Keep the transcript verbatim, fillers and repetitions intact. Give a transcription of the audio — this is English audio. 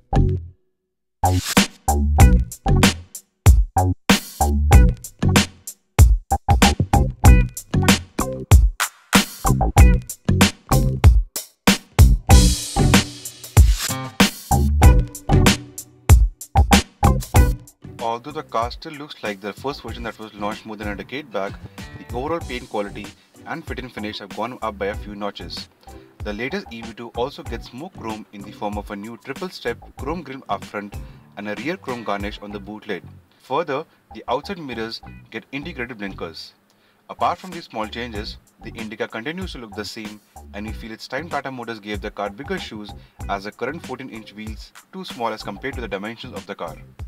Although the car still looks like the first version that was launched more than a decade back, the overall paint quality and fit and finish have gone up by a few notches. The latest E V two also gets more chrome in the form of a new triple-step chrome grille up front and a rear chrome garnish on the boot lid. Further, the outside mirrors get integrated blinkers. Apart from these small changes, the Indica continues to look the same, and we feel it's time Tata Motors gave the car bigger shoes, as the current fourteen inch wheels too small as compared to the dimensions of the car.